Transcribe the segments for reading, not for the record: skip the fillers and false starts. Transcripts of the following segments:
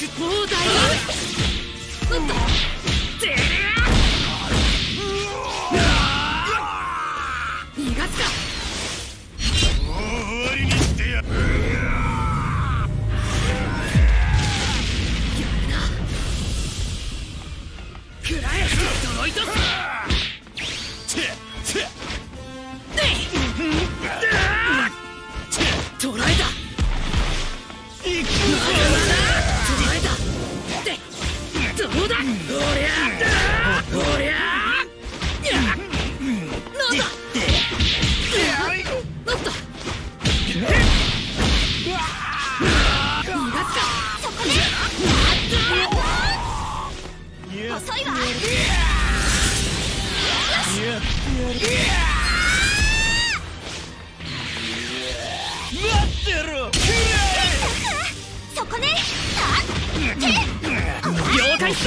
もう大丈夫。逃がすか。 もう終わりにしてやる。 食らえ、ドロイド。捕らえた。捕らえた。で、どうだ。おりゃおりゃ。なんだ。なんだ。逃がすか。そこで。遅いわ。 待ってろ。 そこね。了解っす。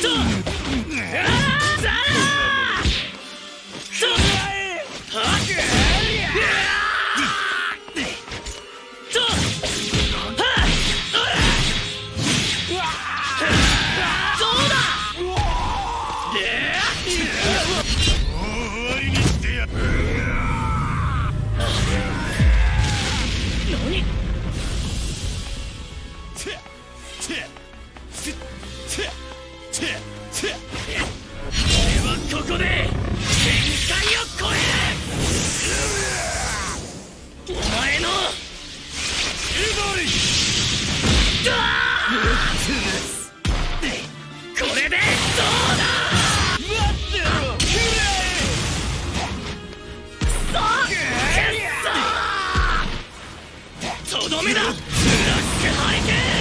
ここで限界を超える。お前のこれでどうだ。 待ってろ。 とどめだ。ブラックハリケーン。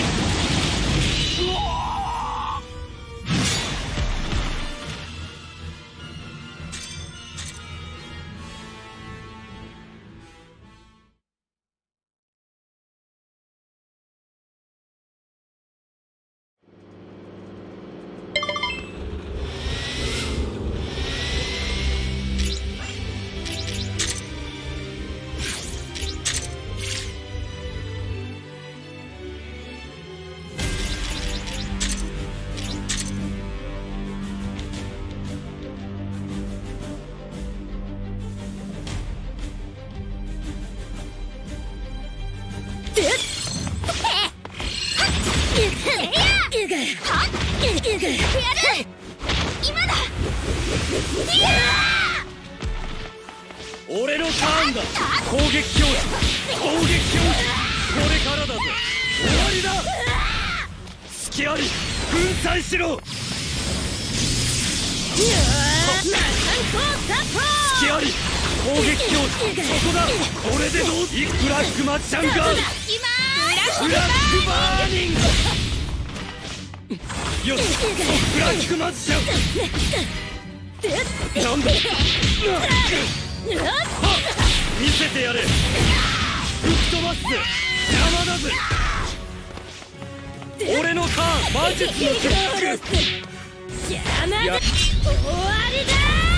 俺のターンだ。攻撃表示。攻撃表示。これからだぞ。終わりだ。隙あり粉砕しろ。隙あり攻撃表示。そこだ。これでどう。ブラックマッチャンガー。ブラックバーニング。よし、ブラックマッチャン。なんだ。見せてやれ。吹き飛ばすぜ。邪魔だぜ。俺のターン。魔術のキック。邪魔だ。終わりだ。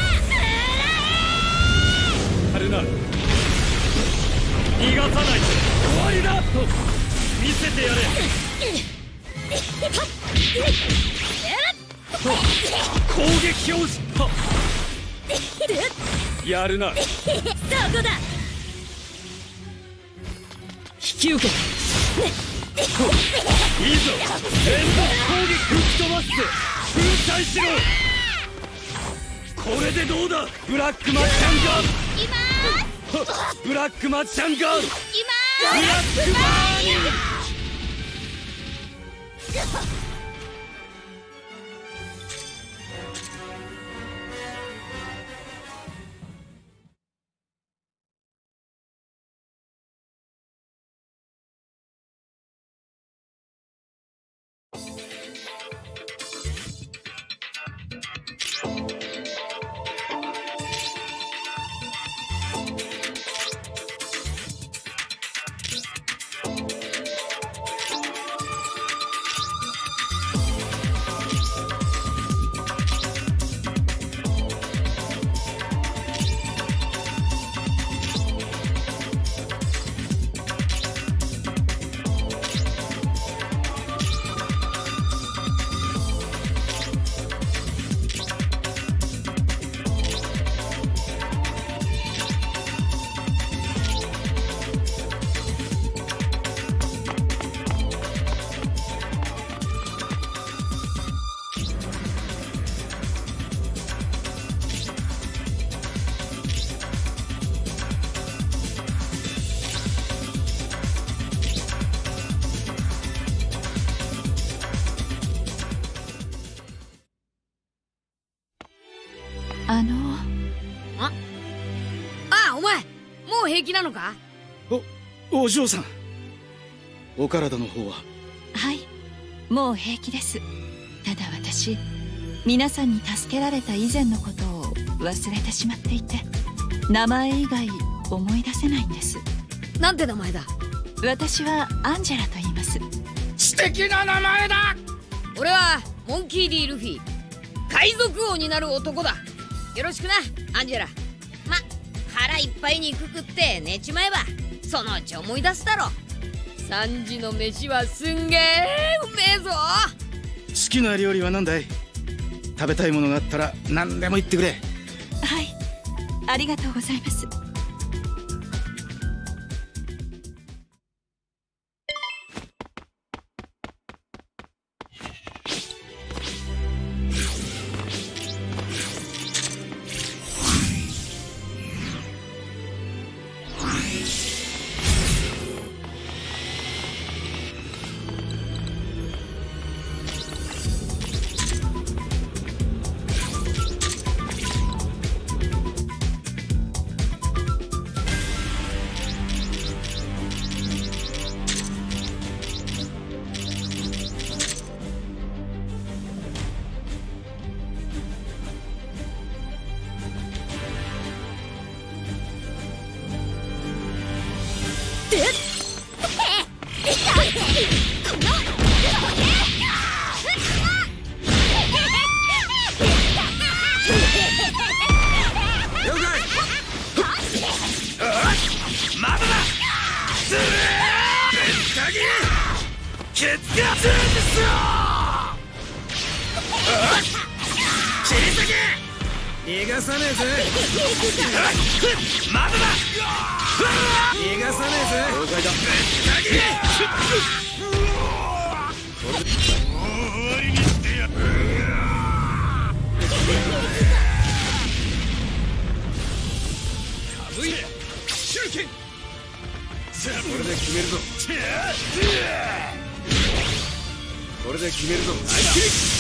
あれな。逃がさない。終わりだ。見せてやれ。攻撃表示。やるな。そこだ。引き受け。いいぞ。連続攻撃。吹き飛ばすぜ。粉砕しろ。これでどうだ。ブラックマッチャンガール。ブラックマッチャンガール。ブラックバーニング。 もう平気なのか？ お嬢さん、お体の方は？ はい、もう平気です。ただ私、皆さんに助けられた以前のことを忘れてしまっていて、名前以外思い出せないんです。 なんて名前だ？ 私はアンジェラと言います。 素敵な名前だ。 俺はモンキー・D・ルフィ、海賊王になる男だ。よろしくな、アンジェラ。ま、腹いっぱい肉食って寝ちまえばそのうち思い出すだろ。3時の飯はすんげえうめえぞ。 好きな料理は何だい？食べたいものがあったら何でも言ってくれ。 はい、ありがとうございます。 逃がさねえぜ。まだだ。逃がさねえぜ。了解だ。 もう終わりにしてやる。 かぶい手裏剣。これで決めるぞ。これで決めるぞ。ナイスキリック。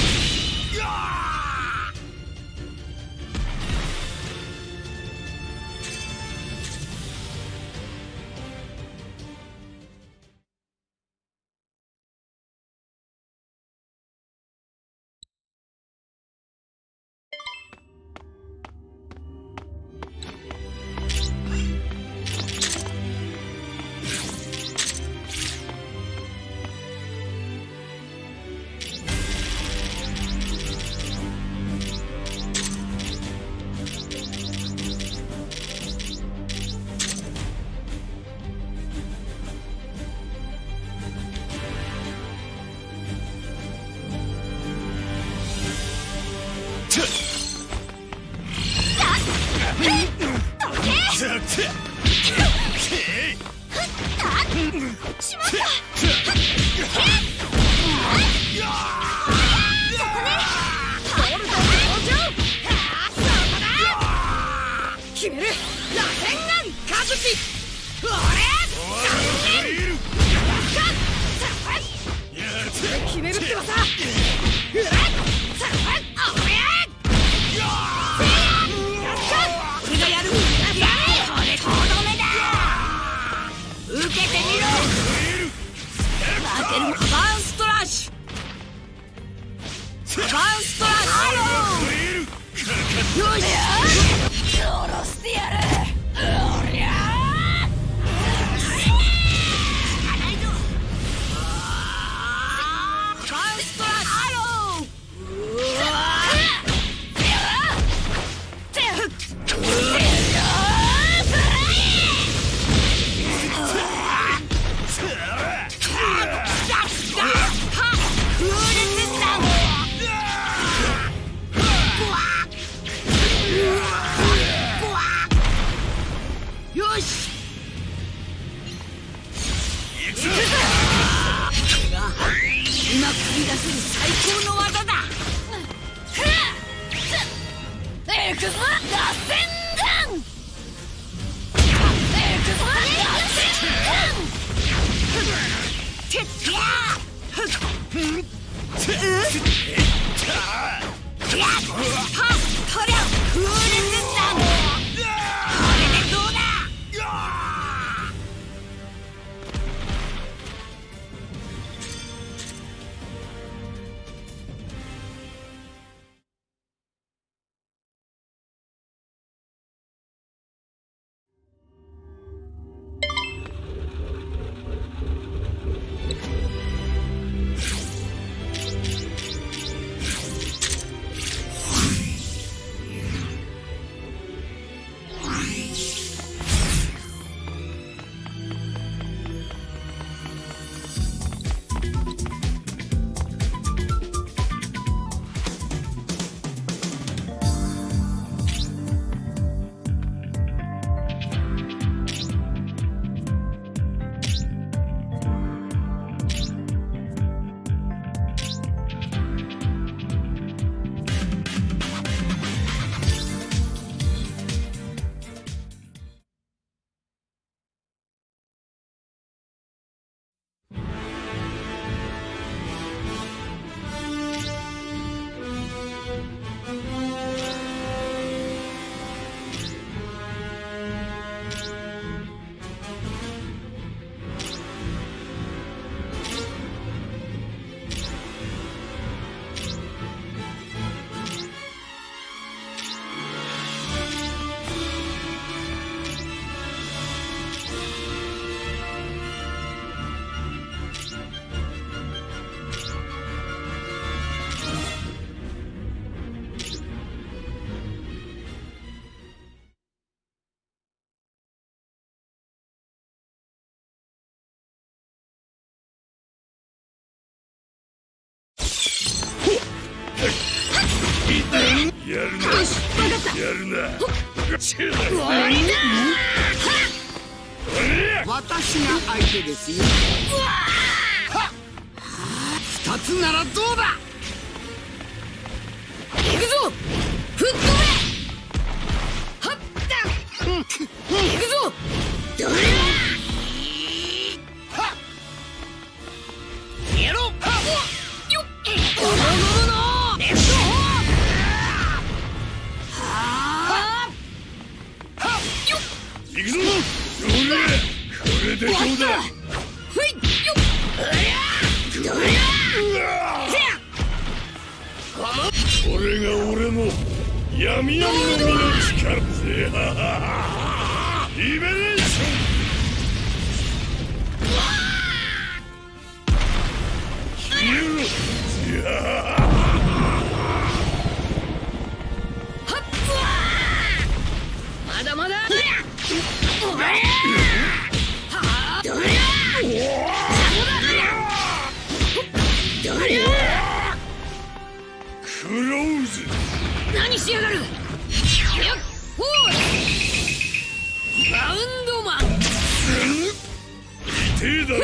決める。螺旋丸カズキ。決めるってばさ。俺がやる。これとどめだ。受けてみろ。負ける。カバーンストラッシュ。カバーンストラッシュ。よし。殺してやる。おりゃ今繰り出せる最高の技だ。エクゾ螺旋弾。エクゾ螺旋弾。てっやはっとりゃ風烈弾。これでどうだ。 終わりだ。 私が相手ですよ。二つならどうだ。 行くぞ。吹っ飛べ。はっだ。行くぞ。どれやろう。よっ。おのののレフトホー。 行くぞ。これでどうだ。 ふいよっ。どれこれが俺の闇闇の実の力。リベレーション。 まだまだ。 クローズ。 何しやがる。よっほーバウンドマン。 痛えだろ。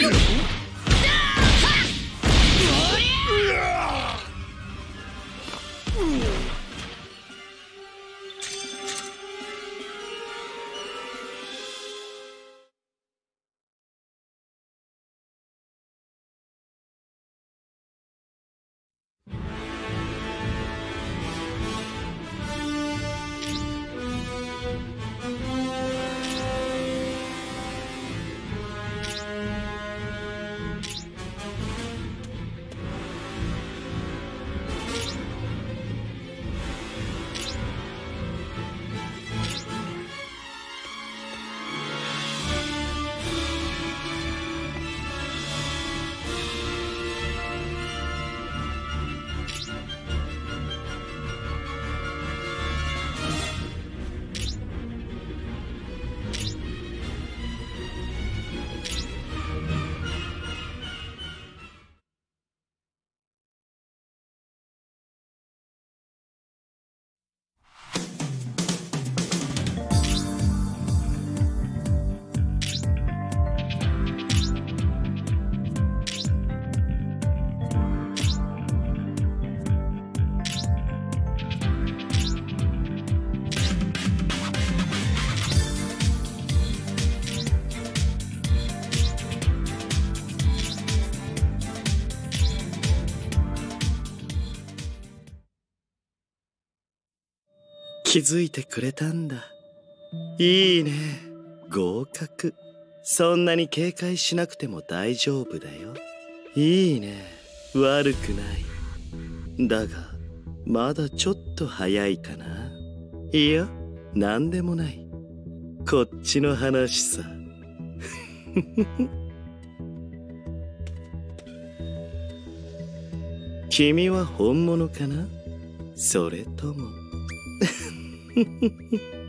気づいてくれたんだ。いいね、合格。そんなに警戒しなくても大丈夫だよ。いいね、悪くない。だがまだちょっと早いかな。いや、なんでもない。こっちの話さ。君は本物かな、それとも